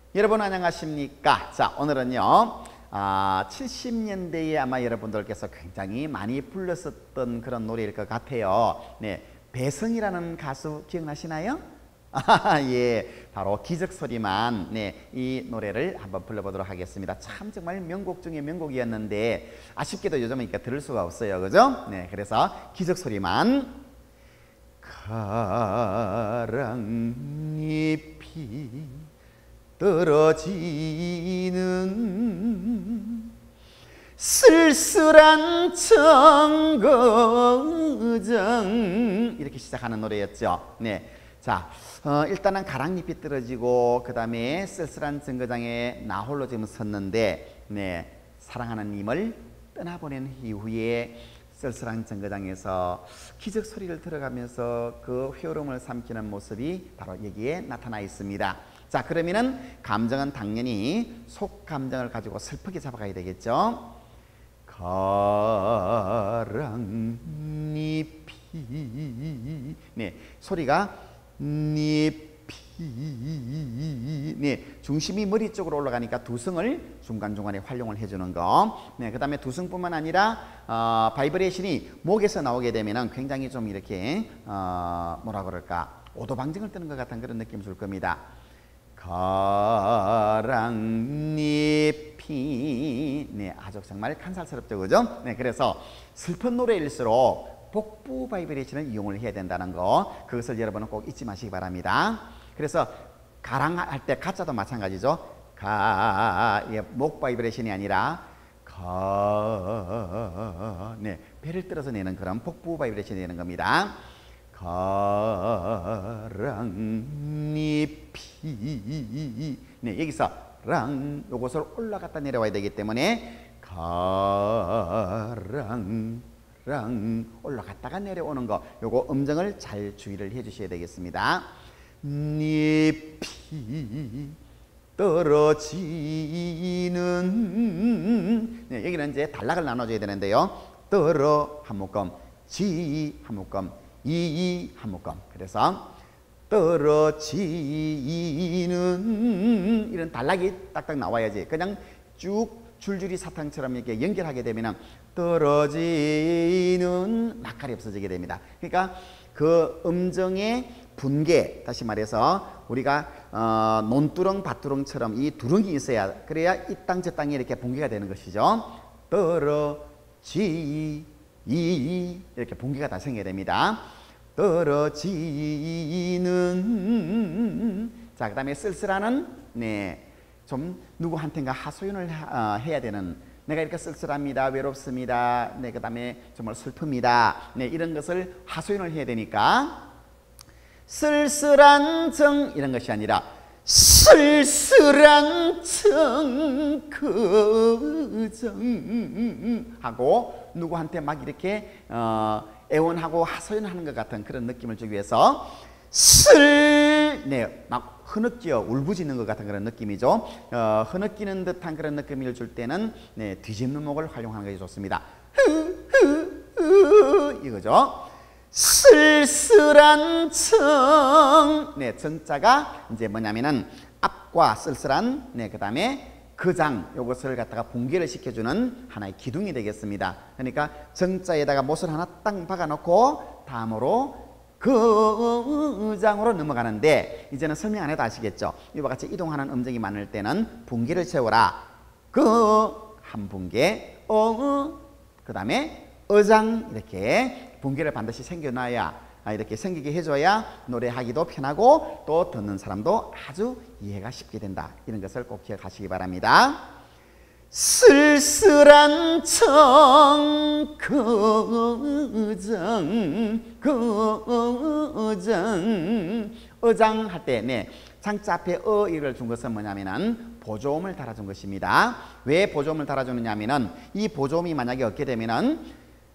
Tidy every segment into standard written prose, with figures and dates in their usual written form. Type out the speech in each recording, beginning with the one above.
여러분 안녕하십니까? 자, 오늘은요 70년대에 아마 여러분들께서 굉장히 많이 불렀었던 그런 노래일 것 같아요. 네, 배성이라는 가수 기억나시나요? 예, 바로 기적소리만. 네, 이 노래를 한번 불러보도록 하겠습니다. 참 정말 명곡 중에 명곡이었는데 아쉽게도 요즘은 이렇게 들을 수가 없어요, 그죠? 네, 그래서 기적소리만. 가랑잎이 떨어지는 쓸쓸한 정거장, 이렇게 시작하는 노래였죠. 네, 자, 일단은 가랑잎이 떨어지고 그 다음에 쓸쓸한 정거장에 나 홀로 지금 섰는데, 네, 사랑하는 님을 떠나보낸 이후에 쓸쓸한 정거장에서 기적 소리를 들어가면서 그 회오름을 삼키는 모습이 바로 여기에 나타나 있습니다. 자, 그러면은 감정은 당연히 속 감정을 가지고 슬프게 잡아가야 되겠죠. 가랑잎이, 네, 소리가 잎이, 네, 중심이 머리 쪽으로 올라가니까 두성을 중간중간에 활용을 해주는 거. 네, 그 다음에 두성뿐만 아니라 바이브레이션이 목에서 나오게 되면은 굉장히 좀 이렇게 뭐라 그럴까, 오도방정을 뜨는 것 같은 그런 느낌 줄 겁니다. 가랑잎이, 네, 아주 정말 간살스럽죠, 그죠? 네, 그래서 슬픈 노래일수록 복부 바이브레이션을 이용을 해야 된다는 거, 그것을 여러분은 꼭 잊지 마시기 바랍니다. 그래서 가랑할 때 가짜도 마찬가지죠. 예, 목 바이브레이션이 아니라 네, 배를 떨어서 내는 그런 복부 바이브레이션이 되는 겁니다. 가랑잎이, 네, 여기서 랑 요것을 올라갔다 내려와야 되기 때문에 가랑 올라갔다가 내려오는 거, 요거 음정을 잘 주의를 해 주셔야 되겠습니다. 잎이 떨어지는, 네, 여기는 이제 단락을 나눠줘야 되는데요. 떨어 한 묶음, 지 한 묶음, 이 한 묶음. 그래서 떨어지는 이런 단락이 딱딱 나와야지. 그냥 쭉 줄줄이 사탕처럼 이렇게 연결하게 되면 떨어지는 막갈이 없어지게 됩니다. 그러니까 그 음정의 분계, 다시 말해서 우리가 논두렁 밭두렁처럼 이 두렁이 있어야, 그래야 이 땅 저 땅이 이렇게 분계가 되는 것이죠. 떨어지 이렇게 분계가 다 생겨야 됩니다. 떨어지는. 자, 그 다음에 쓸쓸하는, 네, 좀 누구한테인가 하소연을 해야 되는, 내가 이렇게 쓸쓸합니다, 외롭습니다, 네, 그 다음에 정말 슬픕니다, 네, 이런 것을 하소연을 해야 되니까 쓸쓸한 정, 이런 것이 아니라 쓸쓸한 정거장 하고 누구한테 막 이렇게 애원하고 하소연하는 것 같은 그런 느낌을 주기 위해서 네, 막 흐느껴 울부짖는 것 같은 그런 느낌이죠. 흐느끼는 듯한 그런 느낌을 줄 때는, 네, 뒤집는 목을 활용하는 것이 좋습니다. 이거죠. 쓸쓸한 정, 네, 정자가 이제 뭐냐면은 앞과 쓸쓸한, 네, 그 다음에 거장, 요것을 갖다가 분계를 시켜주는 하나의 기둥이 되겠습니다. 그러니까 정자에다가 못을 하나 땅 박아놓고 다음으로 거장으로 넘어가는데, 이제는 설명 안 해도 아시겠죠? 이와 같이 이동하는 음정이 많을 때는 분계를 세워라. 한 분계, 그 다음에 어장, 이렇게 분계를 반드시 생겨놔야, 이렇게 생기게 해줘야 노래하기도 편하고 또 듣는 사람도 아주 이해가 쉽게 된다. 이런 것을 꼭 기억하시기 바랍니다. 쓸쓸한 거장, 어장 할 때, 네, 장자 앞에 이를 준 것은 뭐냐면은 보조음을 달아준 것입니다. 왜 보조음을 달아주느냐면은 이 보조음이 만약에 없게 되면은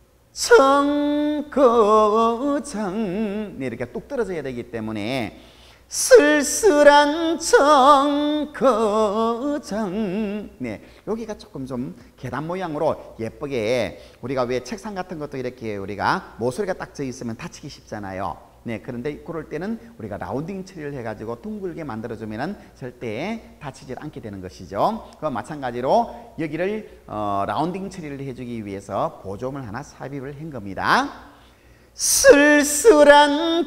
정거장, 네, 이렇게 뚝 떨어져야 되기 때문에 쓸쓸한 정거장, 네, 여기가 조금 좀 계단 모양으로 예쁘게, 우리가 왜 책상 같은 것도 이렇게 우리가 모서리가 딱 져 있으면 다치기 쉽잖아요. 네, 그런데 그럴 때는 우리가 라운딩 처리를 해가지고 둥글게 만들어주면은 절대 다치지 않게 되는 것이죠. 그와 마찬가지로 여기를 라운딩 처리를 해주기 위해서 보조물 하나 삽입을 한 겁니다. 쓸쓸한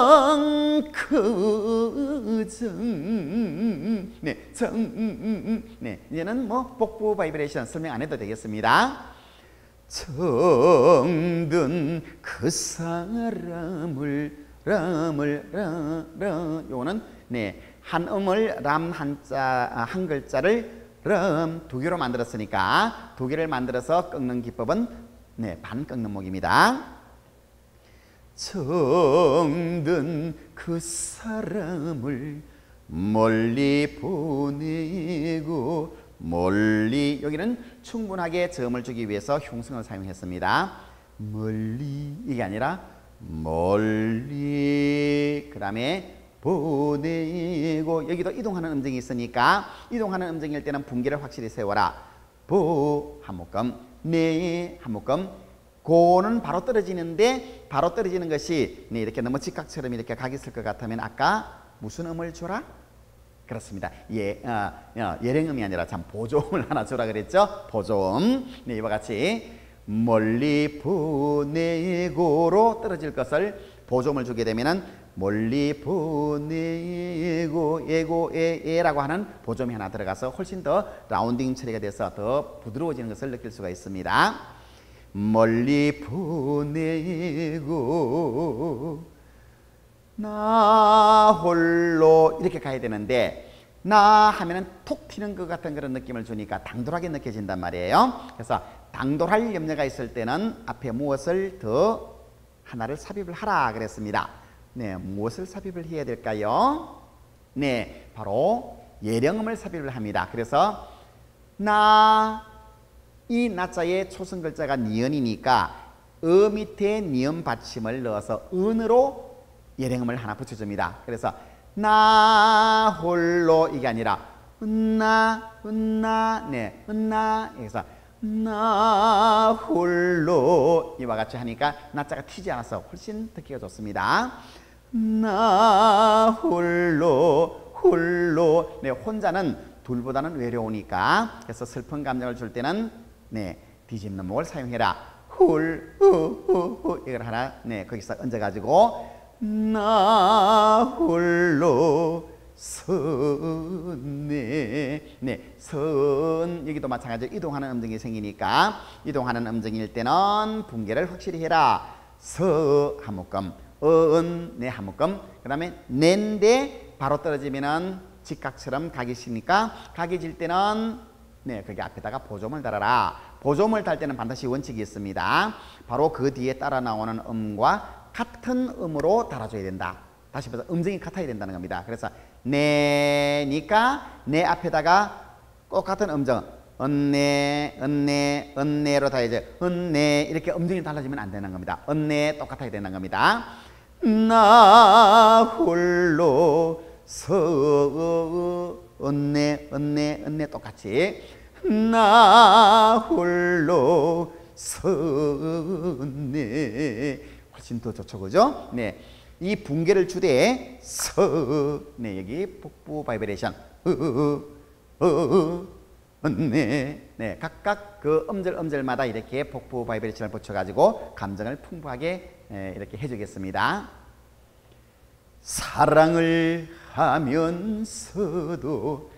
청크정. 네, 네, 이제는 뭐 복부 바이브레이션 설명 안 해도 되겠습니다. 정든 그 사람을 요거는 네, 한 음을 람 한자 한 글자를 두 개로 만들었으니까 두 개를 만들어서 꺾는 기법은 네, 반 꺾는 목입니다. 정든 그 사람을 멀리 보내고 멀리, 여기는 충분하게 저음을 주기 위해서 흉성을 사용했습니다. 멀리, 이게 아니라 멀리, 그 다음에 보내고, 여기도 이동하는 음정이 있으니까 이동하는 음정일 때는 분기를 확실히 세워라. 보 한 묶음, 네 한 묶음. 고는 바로 떨어지는데 바로 떨어지는 것이 네, 이렇게 너무 직각처럼 이렇게 각이 있을 것 같으면 아까 무슨 음을 줘라? 그렇습니다. 예령음이 아니라 참 보조음을 하나 주라 그랬죠. 보조음. 네, 이와 같이 멀리 보내고로 떨어질 것을 보조음을 주게 되면은 멀리 보내고 에라고 하는 보조음이 하나 들어가서 훨씬 더 라운딩 처리가 돼서 더 부드러워지는 것을 느낄 수가 있습니다. 멀리 보내고 나 홀로 이렇게 가야 되는데 나 하면은 톡 튀는 것 같은 그런 느낌을 주니까 당돌하게 느껴진단 말이에요. 그래서 당돌할 염려가 있을 때는 앞에 무엇을 더 하나를 삽입을 하라 그랬습니다. 네, 무엇을 삽입을 해야 될까요? 네, 바로 예령음을 삽입을 합니다. 그래서 나, 이 나자의 초성 글자가 니은이니까 밑에 니은 받침을 넣어서 은으로 예령음을 하나 붙여줍니다. 그래서 나 홀로 이게 아니라 은나 네 은나, 그래서 나 홀로 이와 같이 하니까 나자가 튀지 않아서 훨씬 듣기가 좋습니다. 나 홀로 네, 혼자는 둘보다는 외로우니까 그래서 슬픈 감정을 줄 때는 네, 뒤집는 목을 사용해라. 이걸 하나 네, 거기서 얹어가지고 나 홀로 선네, 네, 선, 여기도 마찬가지로 이동하는 음정이 생기니까 이동하는 음정일 때는 분계를 확실히 해라. 서 한 묶음, 네 한 묶음, 그 다음에 낸데 바로 떨어지면은 직각처럼 각이 시니까 각이 질 때는 네, 거기 앞에다가 보조음을 달아라. 보조음을 달 때는 반드시 원칙이 있습니다. 바로 그 뒤에 따라 나오는 음과 같은 음으로 달아줘야 된다. 다시 말해서 음정이 같아야 된다는 겁니다. 그래서 네니까 네 앞에다가 똑같은 음정 언네로 달아야죠. 언네 이렇게 음정이 달라지면 안 되는 겁니다. 언네 똑같아야 되는 겁니다. 나 홀로 서 언네 똑같이 나 홀로 서네 훨씬 더 좋죠, 그죠? 네, 이 분계를 주되 서, 네, 여기 복부 바이브레이션 네, 각각 그 음절마다 이렇게 복부 바이브레이션을 붙여가지고 감정을 풍부하게 이렇게 해주겠습니다. 사랑을 하면서도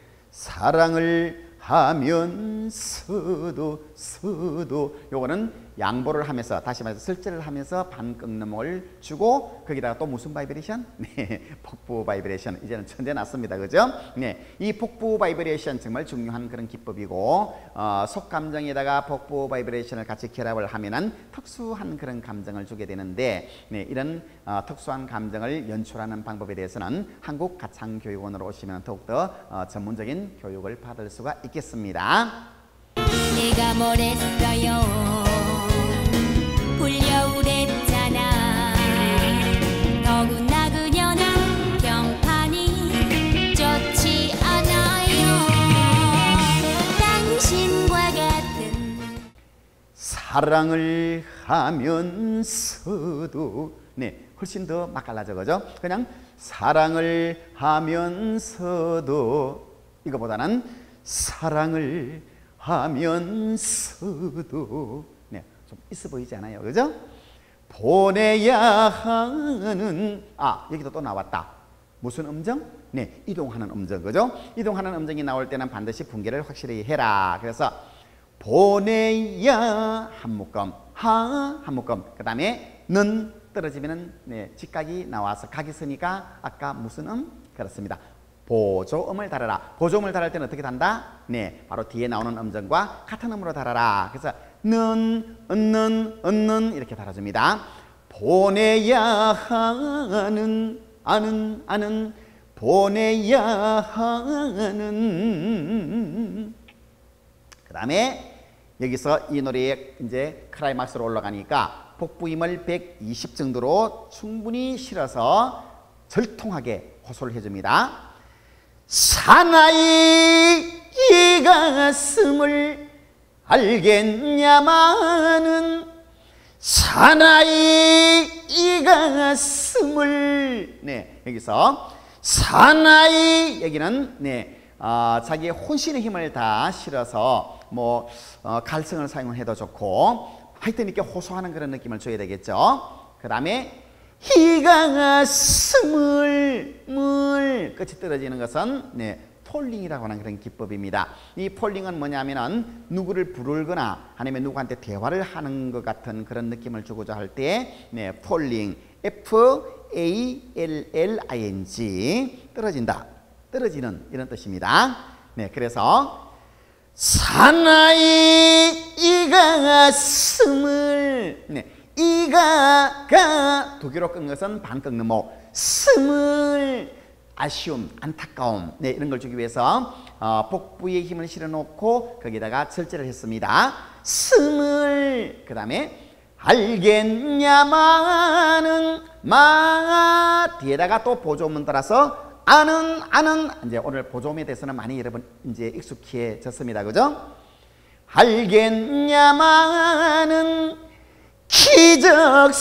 요거는 양보를 하면서 다시 말해서 설제를 하면서 반 꺾는 목을 주고 거기다가 또 무슨 바이브레이션? 네, 복부 바이브레이션. 이제는 천재 났습니다, 그죠? 네, 이 복부 바이브레이션 정말 중요한 그런 기법이고 속 감정에다가 복부 바이브레이션을 같이 결합을 하면은 특수한 그런 감정을 주게 되는데 네, 이런 특수한 감정을 연출하는 방법에 대해서는 한국가창교육원으로 오시면 더욱더 전문적인 교육을 받을 수가 있겠습니다. 내가 뭘 했어요 불려오랬잖아 더구나 그녀는 평판이 좋지 않아요 당신과 같은 사랑을 하면서도 네, 훨씬 더 맛깔나죠, 그죠? 그냥 사랑을 하면서도 이거보다는 사랑을 하면서도 네, 좀 있어 보이지 않아요, 그죠? 보내야 하는 여기도 또 나왔다. 무슨 음정? 네, 이동하는 음정, 그죠? 이동하는 음정이 나올 때는 반드시 분개를 확실히 해라. 그래서 보내야 한 묶음, 한 묶음. 그 다음에 는 떨어지면은 네, 직각이 나와서 각이 서니까 아까 무슨 그렇습니다. 보조음을 달아라. 보조음을 달할 때는 어떻게 단다? 네, 바로 뒤에 나오는 음정과 같은 음으로 달아라. 그래서 는, 는 이렇게 달아줍니다. 보내야 하는, 아는, 보내야 하는. 그 다음에 여기서 이 노래에 이제 클라이막스로 올라가니까 복부임을 120 정도로 충분히 실어서 절통하게 호소를 해줍니다. 사나이 이 가슴을 알겠냐마는 사나이 이 가슴을 네, 여기서 사나이 여기는 네, 자기의 혼신의 힘을 다 실어서 뭐 갈성을 사용해도 좋고 하여튼 이렇게 호소하는 그런 느낌을 줘야 되겠죠. 그 다음에 이 가슴을 물 끝이 떨어지는 것은 네, 폴링이라고 하는 그런 기법입니다. 이 폴링은 뭐냐면은 누구를 부르거나 아니면 누구한테 대화를 하는 것 같은 그런 느낌을 주고자 할 때 네, 폴링 FALLING 떨어진다, 떨어지는 이런 뜻입니다. 네, 그래서 사나이 이 가슴을 네, 이가 두 개로 끊는 것은 반 끊는 목, 스물 아쉬움, 안타까움 네, 이런 걸 주기 위해서 복부에 힘을 실어놓고 거기다가 절제를 했습니다. 스물 그 다음에 알겠냐마는 마 뒤에다가 또 보조음을 따라서 아는 이제 오늘 보조음에 대해서는 많이 여러분 이제 익숙해졌습니다, 그죠? 알겠냐마는 기적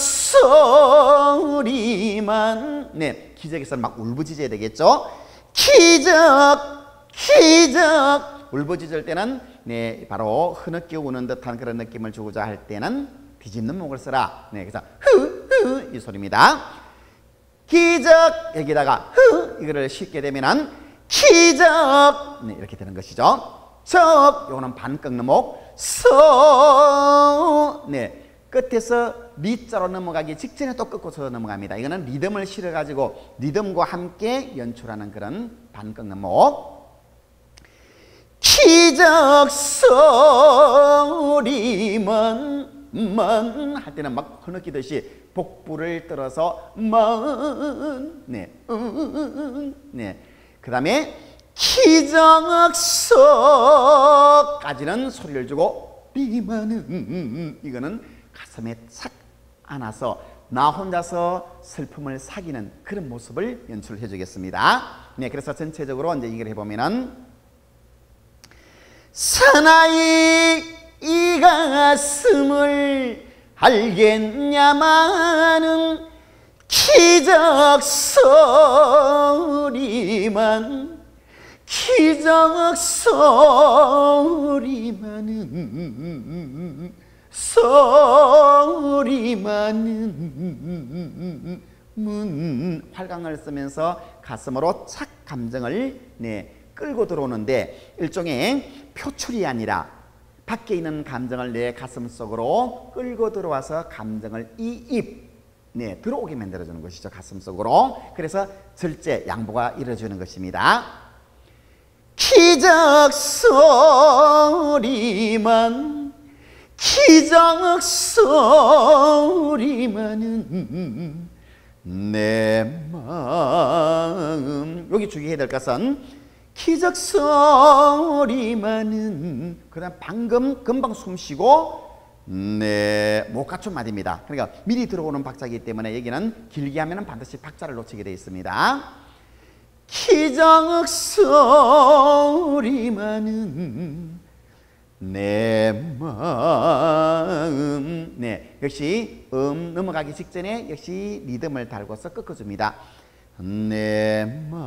소리만 네, 기적에서는 막 울부짖어야 되겠죠? 기적 울부짖을 때는 네, 바로 흐느끼 우는 듯한 그런 느낌을 주고자 할 때는 뒤집는 목을 써라. 네, 그래서 흐 이 소리입니다. 기적 여기다가 흐 이거를 싣게 되면은 기적 네, 이렇게 되는 것이죠. 적 요거는 반 꺾는 목 서 네, 끝에서 리자로 넘어가기 직전에 또 꺾어서 넘어갑니다. 이거는 리듬을 실어 가지고 리듬과 함께 연출하는 그런 반 꺾는 목. 기적 소리만 할 때는 막 흐느끼듯이 복부를 들어서 네, 네. 그 다음에 기적소까지는 소리를 주고 리만은 이거는 가슴에 착 안아서 나 혼자서 슬픔을 사귀는 그런 모습을 연출해 주겠습니다. 네, 그래서 전체적으로 이제 얘기를 해보면은 사나이 이 가슴을 알겠냐마는 기적 소리만 활강을 쓰면서 가슴으로 착 감정을 네, 끌고 들어오는데 일종의 표출이 아니라 밖에 있는 감정을 내 가슴 속으로 끌고 들어와서 감정을 이 입 네, 들어오게 만들어주는 것이죠. 가슴 속으로. 그래서 절제, 양보가 이루어지는 것입니다. 기적 소리만 내 마음 여기 주의해야 될 것은 기적 소리만은 그다음 방금 금방 숨 쉬고 네, 못 갖춘 말입니다. 그러니까 미리 들어오는 박자이기 때문에 여기는 길게 하면 반드시 박자를 놓치게 되어 있습니다. 기적 소리만은 내 마음 네, 역시 넘어가기 직전에 역시 리듬을 달고서 꺾어줍니다. 내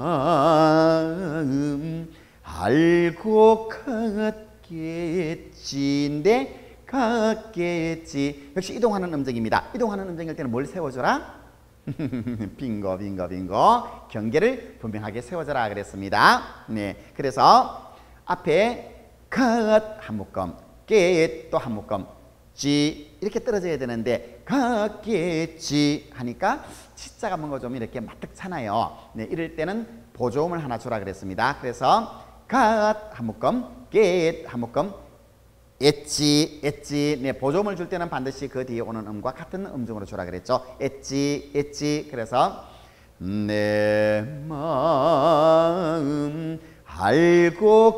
마음 알고 갔겠지인데 갔겠지. 역시 이동하는 음정입니다. 이동하는 음정일 때는 뭘 세워줘라? 빙고 빙고 빙고. 경계를 분명하게 세워줘라 그랬습니다. 네, 그래서 앞에 갓 한 묶음, 깨 또 한 묶음, 지 이렇게 떨어져야 되는데 갔겠지 하니까 치자가 뭔가 좀 이렇게 마뜩 차나요. 네, 이럴 때는 보조음을 하나 주라 그랬습니다. 그래서 갓 한 묶음, 깨 한 묶음, 엣지, 엣지. 네, 보조음을 줄 때는 반드시 그 뒤에 오는 음과 같은 음정으로 주라 그랬죠. 엣지, 엣지. 그래서 내 마음 알고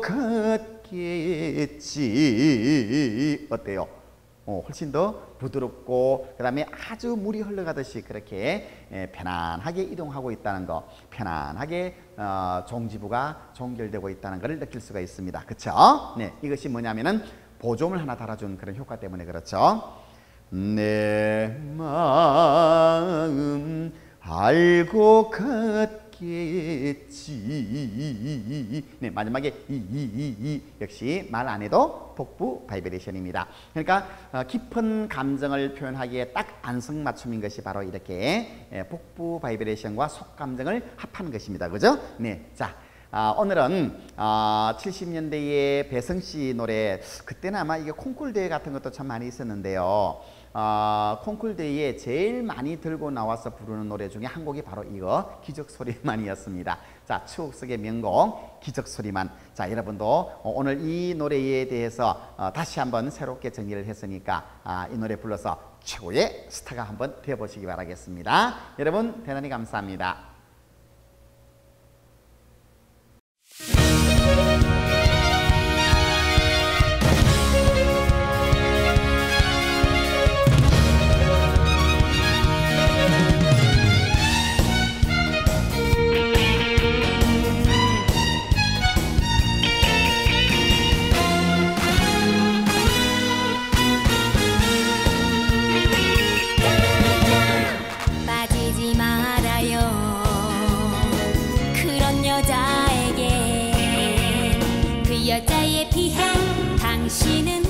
갔겠지. 어때요? 훨씬 더 부드럽고 그 다음에 아주 물이 흘러가듯이 그렇게 편안하게 이동하고 있다는 거, 편안하게 종지부가 종결되고 있다는 것을 느낄 수가 있습니다. 그렇죠? 네, 이것이 뭐냐면은 보조음을 하나 달아준 그런 효과 때문에 그렇죠. 내 마음 알고 갔겠지. 네, 마지막에 이 역시 말 안 해도 복부 바이브레이션입니다. 그러니까 깊은 감정을 표현하기에 딱 안성맞춤인 것이 바로 이렇게 복부 바이브레이션과 속 감정을 합하는 것입니다. 그죠? 네, 자. 오늘은 70년대의 배성씨 노래, 그때는 아마 이게 콩쿨 대회 같은 것도 참 많이 있었는데요. 콩쿨 대회에 제일 많이 들고 나와서 부르는 노래 중에 한 곡이 바로 이거 기적소리만이었습니다. 자, 추억 속의 명곡 기적소리만. 자, 여러분도 오늘 이 노래에 대해서 다시 한번 새롭게 정리를 했으니까 이 노래 불러서 최고의 스타가 한번 되어보시기 바라겠습니다. 여러분 대단히 감사합니다. 빠지지 말아요. 그런 여자에게 그 여자에 비해 당신은